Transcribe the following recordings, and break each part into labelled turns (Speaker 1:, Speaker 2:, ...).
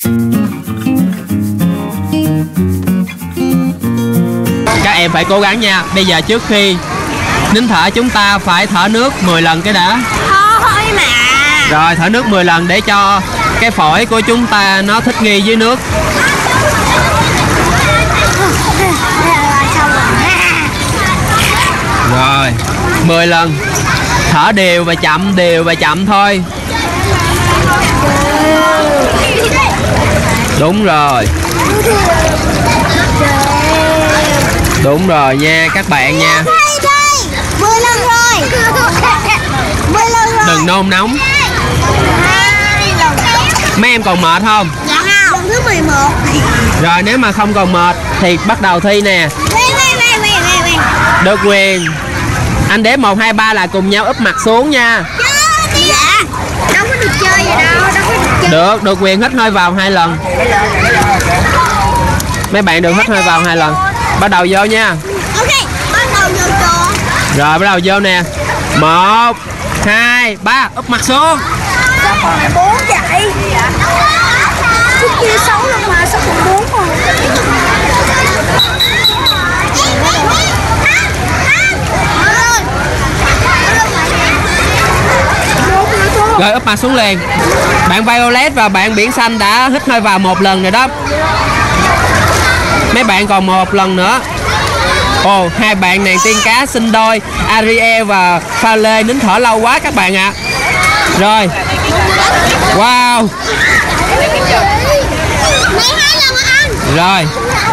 Speaker 1: Các em phải cố gắng nha. Bây giờ trước khi nín thở chúng ta phải thở nước 10 lần cái đã.
Speaker 2: Thôi mà.
Speaker 1: Rồi thở nước 10 lần để cho cái phổi của chúng ta nó thích nghi với nước. Rồi 10 lần. Thở đều và chậm thôi. Đúng rồi. Đúng rồi nha các bạn nha.
Speaker 2: 10 lần rồi. 10 lần rồi.
Speaker 1: Đừng nôn nóng. Mấy em còn mệt không?
Speaker 2: Dạ không. Lần thứ 11.
Speaker 1: Rồi nếu mà không còn mệt thì bắt đầu thi nè. Được quyền. Anh đếm 1, 2, 3 là cùng nhau úp mặt xuống nha.
Speaker 2: Dạ. Đâu có được chơi vậy đâu. Đâu có được chơi.
Speaker 1: Được quyền hít hơi vào 2 lần. Mấy bạn được hít hơi vào 2 lần. Bắt đầu vô nha.
Speaker 2: Ok, bắt đầu vô cho.
Speaker 1: Rồi bắt đầu vô nè. 1, 2, 3 úp mặt xuống.
Speaker 2: Sao còn 4 vậy? Trước kia 6 lần mà sao còn 4 rồi?
Speaker 1: Rồi úp mặt xuống liền. Bạn Violet và bạn Biển Xanh đã hít hơi vào 1 lần rồi đó. Mấy bạn còn 1 lần nữa. Ồ, hai bạn nàng tiên cá sinh đôi Ariel và Pha Lê nín thở lâu quá các bạn ạ. Rồi. Wow. Rồi.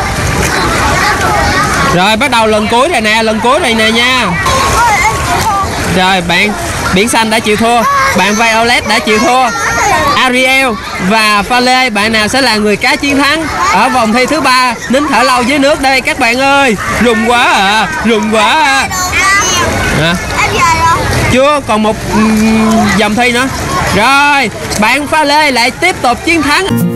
Speaker 1: Rồi bắt đầu lần cuối này nè, nha. Rồi bạn Biển Xanh đã chịu thua, bạn Violet đã chịu thua. Ariel và Pha Lê, bạn nào sẽ là người cá chiến thắng ở vòng thi thứ 3 nín thở lâu dưới nước đây các bạn ơi. Rùng quá à. Hả? Chưa, còn một vòng thi nữa. Rồi, bạn Pha Lê lại tiếp tục chiến thắng.